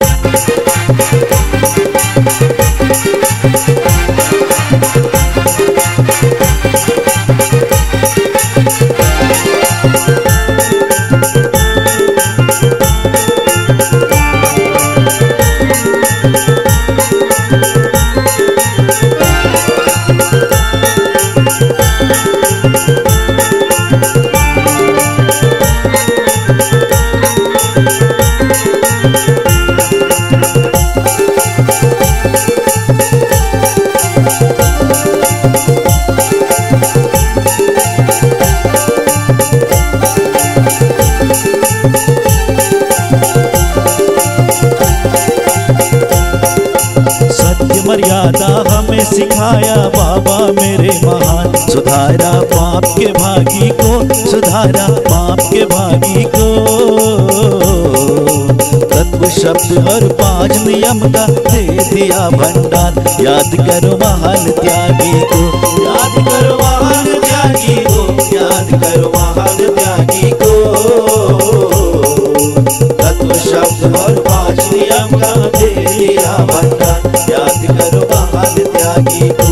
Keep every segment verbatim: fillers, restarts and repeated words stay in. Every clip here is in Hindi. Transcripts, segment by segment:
मर्यादा हमें सिखाया बाबा मेरे महान, सुधारा पाप के भागी को, सुधारा पाप के भागी को। तत्व शब्द और पांच नियम का दे दिया भंडार, याद करो महान त्यागी को, याद करो महान त्यागी को, याद करो महान त्यागी को। तत्व शब्द और पांच नियम का दे दिया भंडार, याद करो महान त्यागी को।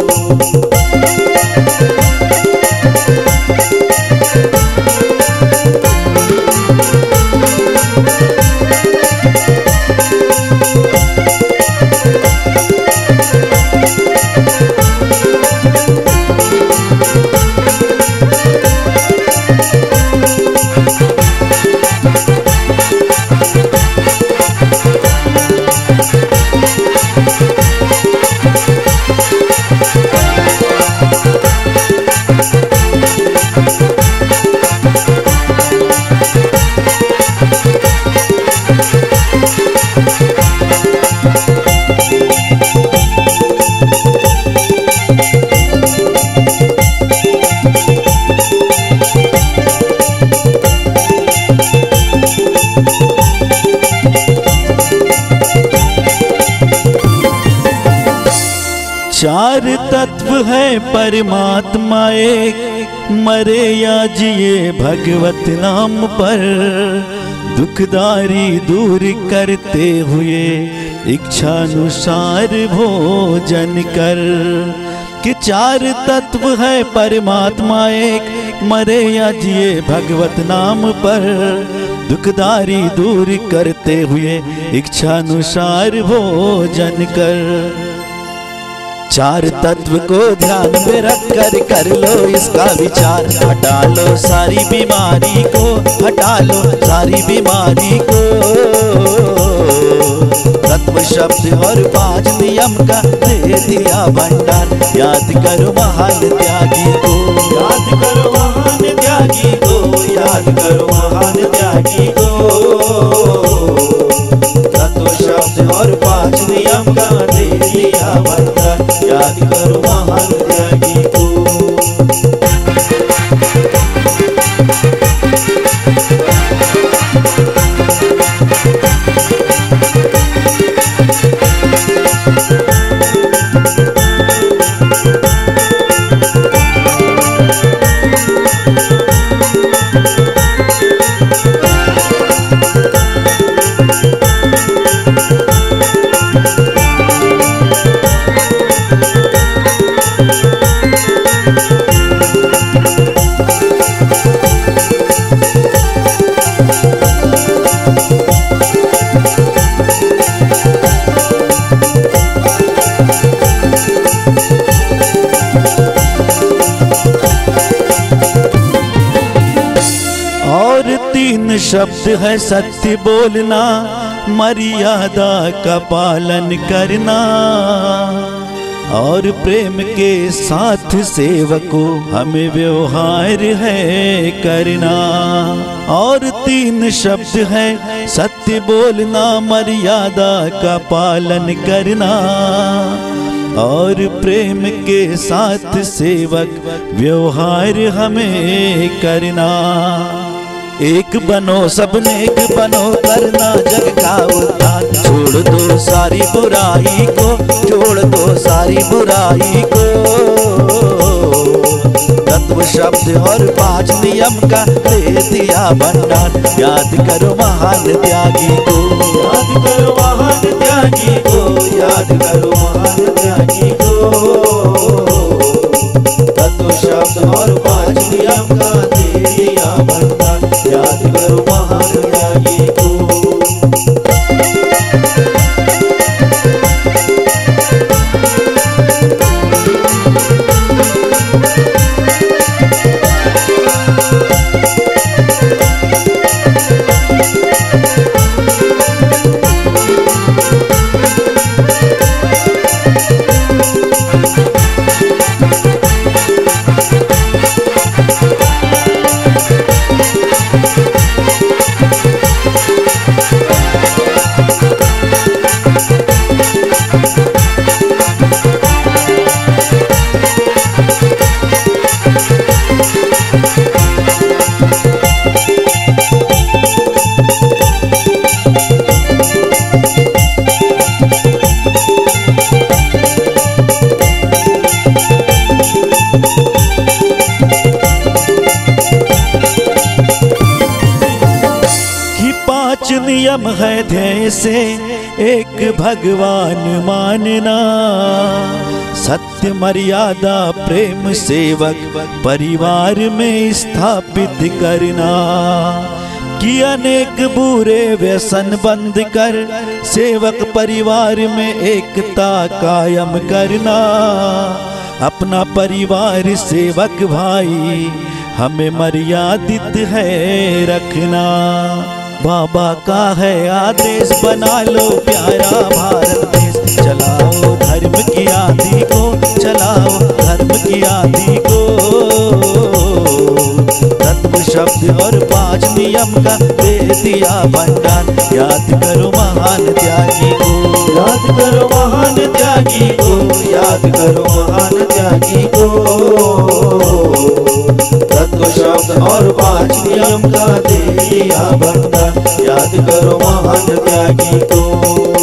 चार तत्व है परमात्मा एक, मरे या जिए भगवत नाम पर, दुखदारी दूर करते हुए इच्छानुसार भोजन कर। कि चार तत्व है परमात्मा एक, मरे या जिए भगवत नाम पर, दुखदारी दूर करते हुए इच्छानुसार भोजन कर। चार तत्व को ध्यान में रख कर कर लो इसका विचार, हटा लो सारी बीमारी को, हटा लो सारी बीमारी को। तत्व शब्द और पांच नियम का दे दिया भंडार, याद करो महान त्यागी को, याद करो महान त्यागी को, याद करो महान त्यागी को। तत्व शब्द और पांच नियम का दे दिया भंडार, याद करो महान त्यागी को। तीन शब्द है सत्य बोलना, मर्यादा का पालन करना, और प्रेम के साथ सेवको हमें व्यवहार है करना। और तीन शब्द है सत्य बोलना, मर्यादा का पालन करना, और प्रेम के साथ सेवक व्यवहार हमें करना। एक बनो सब नेक बनो, करना जग का उद्धार, छोड़ दो सारी बुराई को, छोड़ दो सारी बुराई को। तत्व शब्द और पांच नियम का दे दिया भंडार, याद करो महान त्यागी को, याद करो त्यागी को, याद करो महान त्यागी को। तत्व शब्द और पांच नियम का दे दिया वरदान, याद करो महान त्यागी को। नियम है ध्येय से एक भगवान मानना, सत्य मर्यादा प्रेम सेवक परिवार में स्थापित करना, कि अनेक बुरे व्यसन बंद कर सेवक परिवार में एकता कायम करना। अपना परिवार सेवक भाई हमें मर्यादित है रखना। बाबा का है आदेश, बना लो प्यारा भारत देश, चलाओ धर्म की आदि को, चलाओ धर्म की आदि को। तत्व शब्द और पांच नियम का दे दिया वरदान, याद करो महान त्यागी को, याद करो महान त्यागी को, याद करो महान त्यागी को। तत्व शब्द और पांच नियम का दे दिया वरदान, याद करो महान त्यागी को।